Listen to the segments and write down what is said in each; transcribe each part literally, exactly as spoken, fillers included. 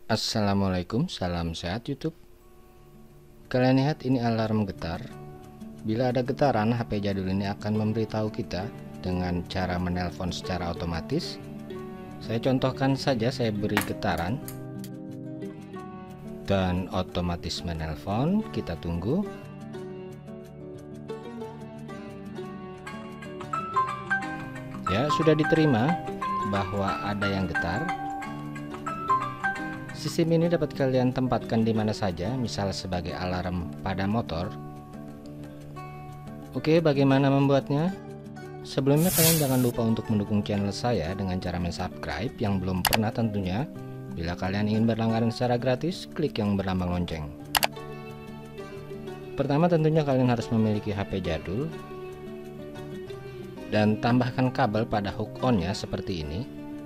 Assalamualaikum, salam sehat YouTube. Kalian lihat ini alarm getar. Bila ada getaran, H P jadul ini akan memberitahu kita dengan cara menelpon secara otomatis. Saya contohkan saja, saya beri getaran dan otomatis menelpon. Kita tunggu. Ya, sudah diterima bahwa ada yang getar. Sistem ini dapat kalian tempatkan di mana saja, misal sebagai alarm pada motor. Oke, bagaimana membuatnya? Sebelumnya kalian jangan lupa untuk mendukung channel saya dengan cara mensubscribe yang belum pernah tentunya. Bila kalian ingin berlangganan secara gratis, klik yang berlambang lonceng. Pertama tentunya kalian harus memiliki H P jadul dan tambahkan kabel pada hook on-nya seperti ini.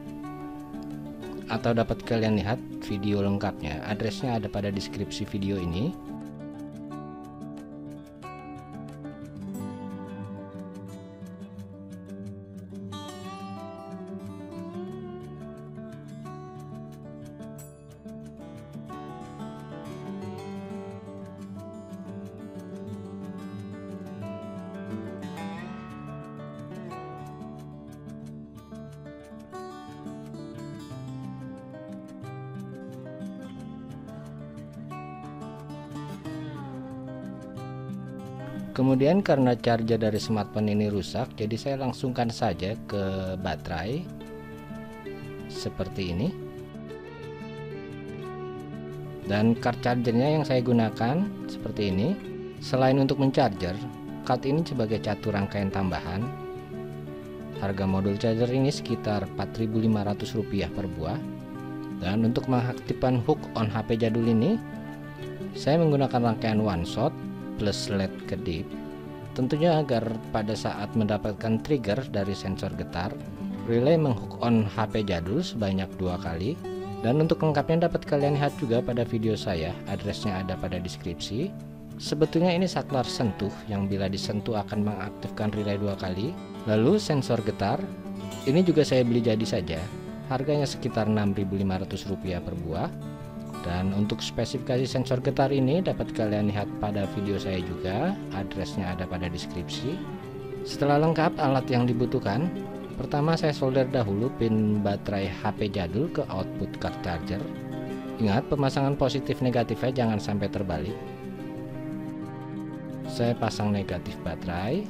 Atau dapat kalian lihat video lengkapnya, addressnya ada pada deskripsi video ini. Kemudian karena charger dari smartphone ini rusak, jadi saya langsungkan saja ke baterai seperti ini. Dan card chargernya yang saya gunakan seperti ini. Selain untuk mencharger, card ini sebagai catur rangkaian tambahan. Harga modul charger ini sekitar empat ribu lima ratus rupiah per buah. Dan untuk mengaktifkan hook on H P jadul ini, saya menggunakan rangkaian one shot plus led kedip, tentunya agar pada saat mendapatkan trigger dari sensor getar, relay menghook on H P jadul sebanyak dua kali. Dan untuk lengkapnya dapat kalian lihat juga pada video saya, addressnya ada pada deskripsi. Sebetulnya ini saklar sentuh yang bila disentuh akan mengaktifkan relay dua kali. Lalu sensor getar ini juga saya beli jadi saja, harganya sekitar enam ribu lima ratus rupiah per buah. Dan untuk spesifikasi sensor getar ini dapat kalian lihat pada video saya juga, addressnya ada pada deskripsi. Setelah lengkap alat yang dibutuhkan, pertama saya solder dahulu pin baterai H P jadul ke output card charger. Ingat, pemasangan positif negatifnya jangan sampai terbalik. Saya pasang negatif baterai.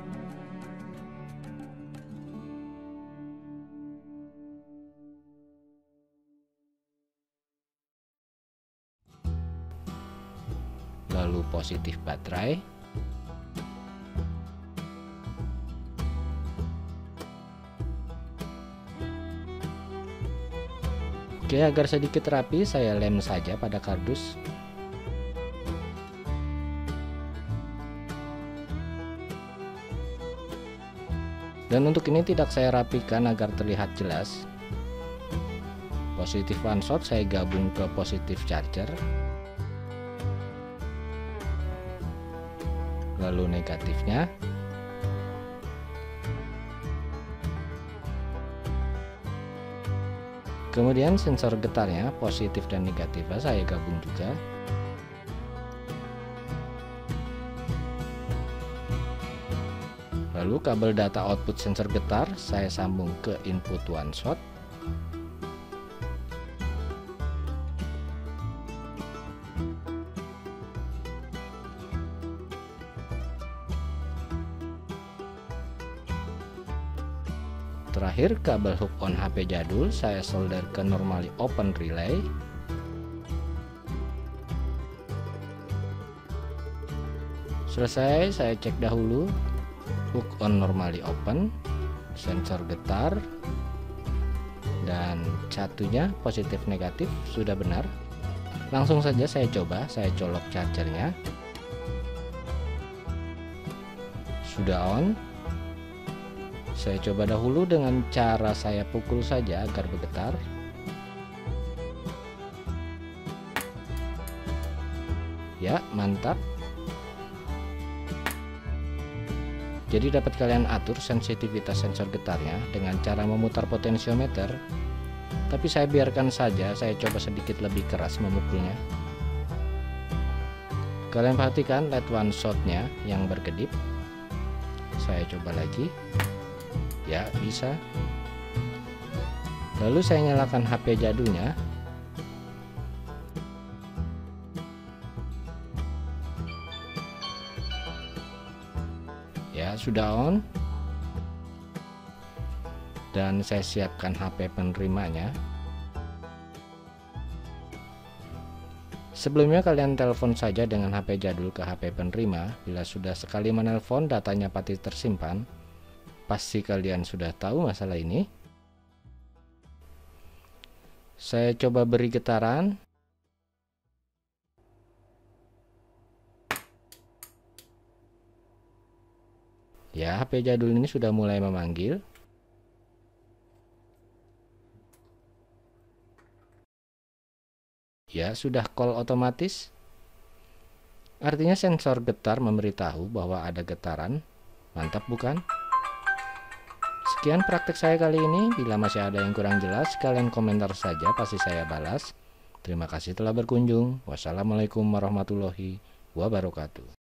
Lalu positif baterai. Oke, agar sedikit rapi saya lem saja pada kardus. Dan untuk ini tidak saya rapikan agar terlihat jelas. Positif one shot saya gabung ke positif charger. Lalu negatifnya. Kemudian sensor getarnya positif dan negatifnya saya gabung juga. Lalu kabel data output sensor getar saya sambung ke input one shot. Terakhir, kabel hook on H P jadul saya solder ke normally open relay. Selesai, saya cek dahulu hook on normally open, sensor getar, dan satunya positif negatif sudah benar. Langsung saja saya coba, saya colok chargernya. Sudah on. Saya coba dahulu dengan cara saya pukul saja agar bergetar. Ya, mantap. Jadi dapat kalian atur sensitivitas sensor getarnya dengan cara memutar potensiometer tapi saya biarkan saja, saya coba sedikit lebih keras memukulnya. Kalian perhatikan LED one shot-nya yang berkedip. Saya coba lagi. Ya, bisa. Lalu saya nyalakan H P jadulnya. Ya, sudah on. Dan saya siapkan H P penerimanya. Sebelumnya kalian telepon saja dengan H P jadul ke H P penerima. Bila sudah sekali menelpon datanya pasti tersimpan. Pasti kalian sudah tahu masalah ini. Saya coba beri getaran. Ya, H P jadul ini sudah mulai memanggil. Ya, sudah call otomatis. Artinya sensor getar memberitahu bahwa ada getaran. Mantap bukan? Sekian praktek saya kali ini. Bila masih ada yang kurang jelas, kalian komentar saja, pasti saya balas. Terima kasih telah berkunjung. Wassalamualaikum warahmatullahi wabarakatuh.